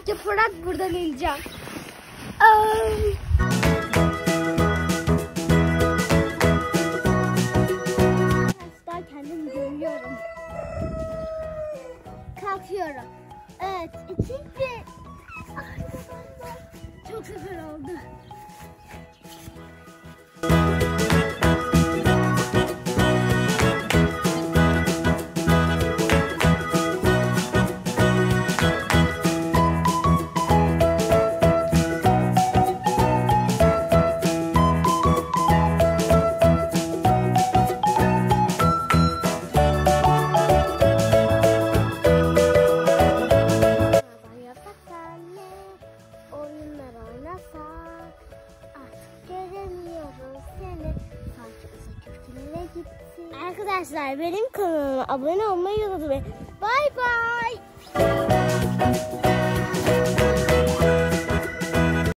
atak yaparak buradan ineceğim. Ay. Arkadaşlar kendimi görüyorum. Kalkıyorum. Evet, 2, 1. Çok güzel oldu. Arkadaşlar benim kanalıma abone olmayı unutmayın. Bay bay.